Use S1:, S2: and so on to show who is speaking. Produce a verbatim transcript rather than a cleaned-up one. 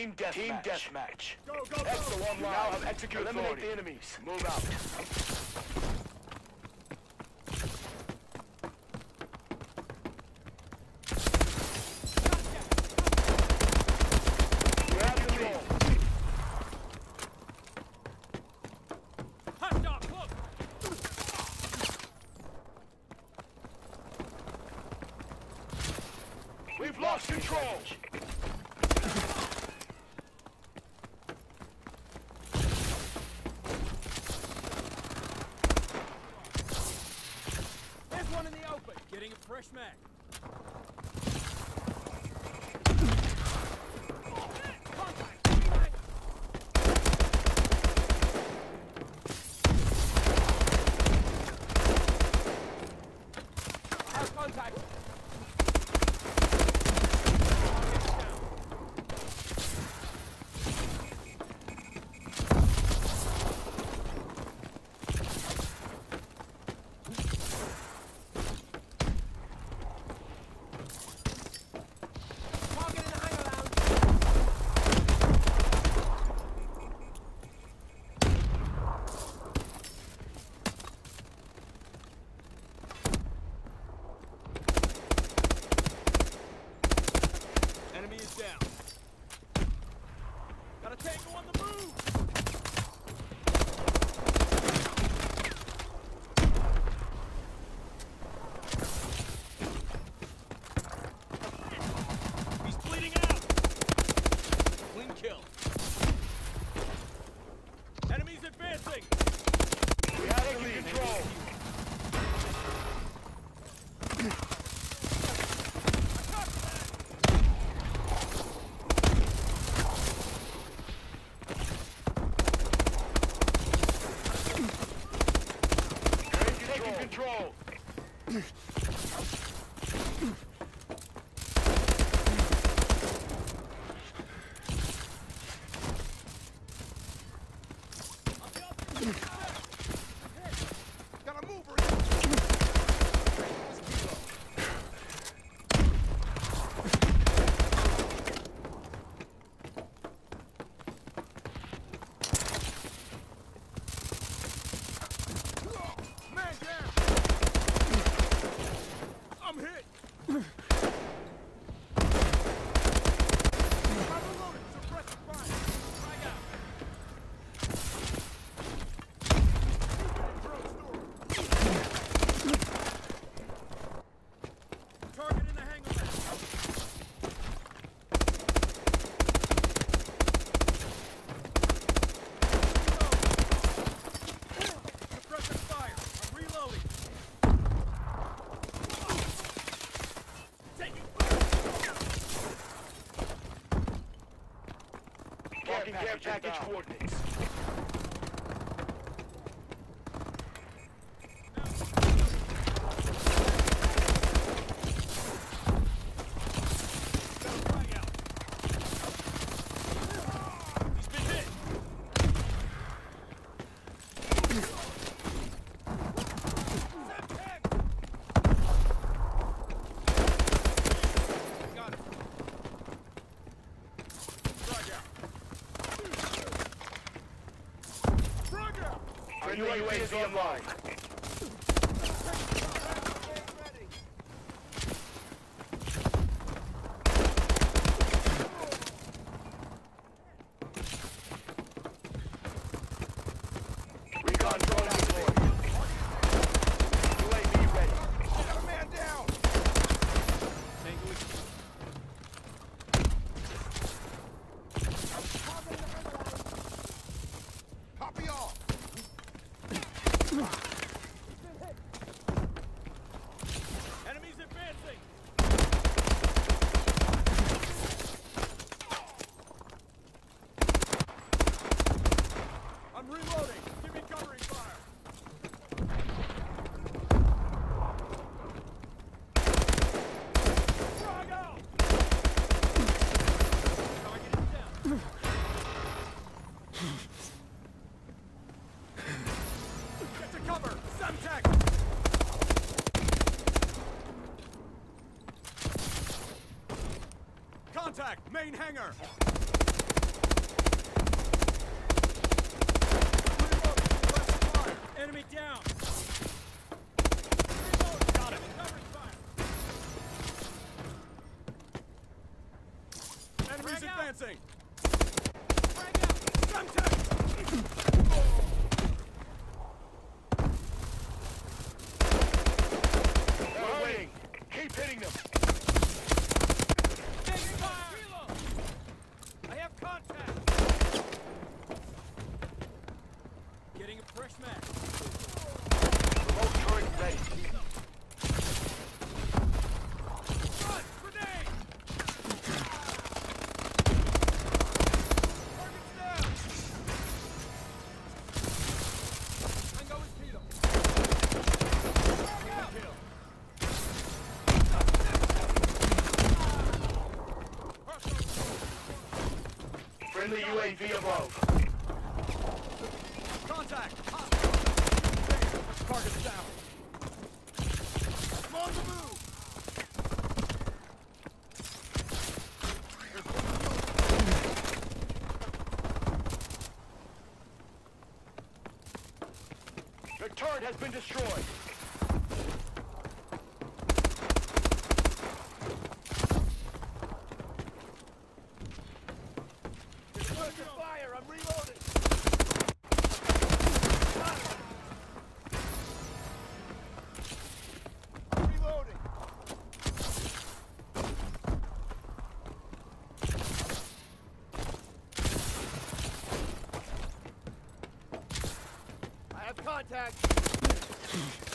S1: Team deathmatch. Team deathmatch.
S2: Go, go, go!
S1: Exo online. You now have execute Eliminate authority. The enemies. Move out. We've lost control!
S2: There's one in the open! Getting a fresh mag. Have contact! Enemy is down. Got a tango on the move! He's bleeding out! Clean kill. Enemies advancing!
S1: We have the lead. Control. Control. Gotta move her. Man down. I'm hit! I'm reloading! Suppressive fire! Frag out! Target in the hangar map! Suppressive fire! I'm reloading! Marking care package coordinates.
S2: He's been hit! Got it. Frag out. Frag out!
S1: Our U A V is online. Recon drone deployed. U A V ready. Got a man down!
S2: Tango is
S1: Copy all!
S2: Enemies advancing! I'm reloading! Give me covering fire! Frag out! Target is down! Get to cover! Semtex! Contact! Main hangar! Advancing! Frag out! Semtex!
S1: They're winning. Keep hitting them.
S2: Taking fire! Reload! I have contact! Getting a fresh match.
S1: Remote turret ready.
S2: Run! Grenade! Target's down! Tango is Kilo. Frag out! Kill.
S1: Friendly U A V above.
S2: Contact! Hot! Target's down! I'm on the move!
S1: The turret has been destroyed. Fire! I'm reloading. Reloading. I have contact.